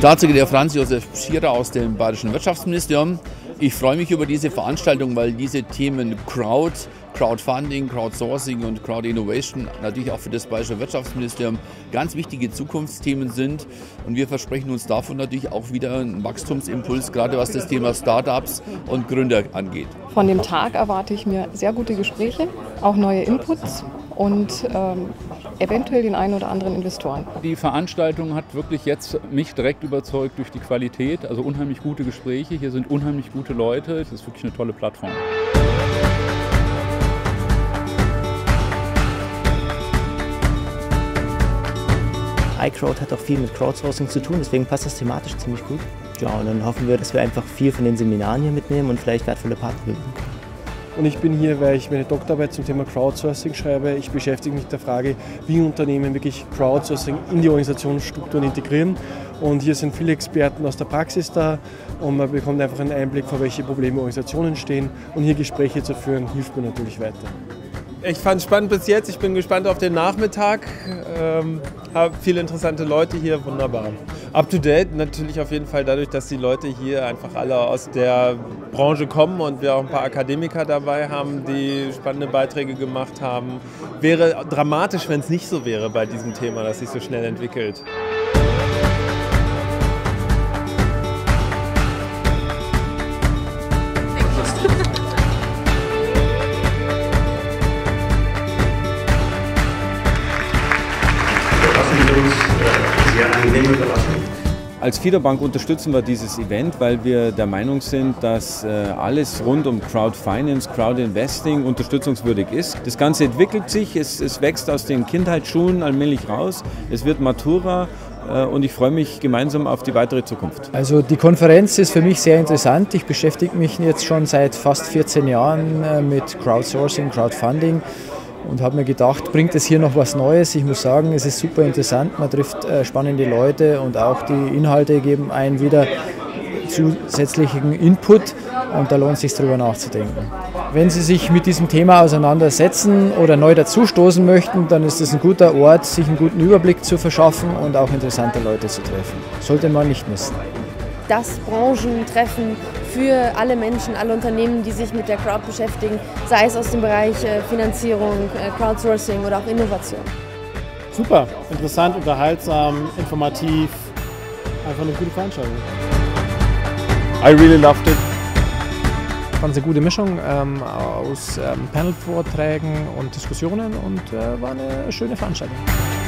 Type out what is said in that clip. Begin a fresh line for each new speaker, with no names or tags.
Staatssekretär Franz Josef Schierer aus dem Bayerischen Wirtschaftsministerium. Ich freue mich über diese Veranstaltung, weil diese Themen Crowdfunding, Crowdsourcing und Crowd Innovation natürlich auch für das Bayerische Wirtschaftsministerium ganz wichtige Zukunftsthemen sind. Und wir versprechen uns davon natürlich auch wieder einen Wachstumsimpuls, gerade was das Thema Startups und Gründer angeht.
Von dem Tag erwarte ich mir sehr gute Gespräche, auch neue Inputs und eventuell den einen oder anderen Investoren.
Die Veranstaltung hat wirklich jetzt mich direkt überzeugt durch die Qualität, also unheimlich gute Gespräche, hier sind unheimlich gute Leute, das ist wirklich eine tolle Plattform.
iCrowd hat auch viel mit Crowdsourcing zu tun, deswegen passt das thematisch ziemlich gut. Ja, und dann hoffen wir, dass wir einfach viel von den Seminaren hier mitnehmen und vielleicht wertvolle Partner bilden können.
Und ich bin hier, weil ich meine Doktorarbeit zum Thema Crowdsourcing schreibe. Ich beschäftige mich mit der Frage, wie Unternehmen wirklich Crowdsourcing in die Organisationsstrukturen integrieren. Und hier sind viele Experten aus der Praxis da und man bekommt einfach einen Einblick, vor welche Probleme Organisationen stehen. Und hier Gespräche zu führen, hilft mir natürlich weiter.
Ich fand es spannend bis jetzt. Ich bin gespannt auf den Nachmittag. Habe viele interessante Leute hier, wunderbar. Up to date natürlich auf jeden Fall dadurch, dass die Leute hier einfach alle aus der Branche kommen und wir auch ein paar Akademiker dabei haben, die spannende Beiträge gemacht haben. Wäre dramatisch, wenn es nicht so wäre bei diesem Thema, das sich so schnell entwickelt.
Als Fiederbank unterstützen wir dieses Event, weil wir der Meinung sind, dass alles rund um Crowdfinance, Crowdinvesting unterstützungswürdig ist. Das Ganze entwickelt sich, es wächst aus den Kindheitsschulen allmählich raus, es wird Matura und ich freue mich gemeinsam auf die weitere Zukunft.
Also die Konferenz ist für mich sehr interessant. Ich beschäftige mich jetzt schon seit fast 14 Jahren mit Crowdsourcing, Crowdfunding. Und habe mir gedacht, bringt es hier noch was Neues? Ich muss sagen, es ist super interessant, man trifft spannende Leute und auch die Inhalte geben einen wieder zusätzlichen Input und da lohnt es sich drüber nachzudenken. Wenn Sie sich mit diesem Thema auseinandersetzen oder neu dazustoßen möchten, dann ist es ein guter Ort, sich einen guten Überblick zu verschaffen und auch interessante Leute zu treffen. Sollte man nicht missen.
Das Branchentreffen für alle Menschen, alle Unternehmen, die sich mit der Crowd beschäftigen, sei es aus dem Bereich Finanzierung, Crowdsourcing oder auch Innovation.
Super, interessant, unterhaltsam, informativ, einfach eine gute Veranstaltung.
I really loved it.
Ich fand es eine gute Mischung aus Panel-Vorträgen und Diskussionen und war eine schöne Veranstaltung.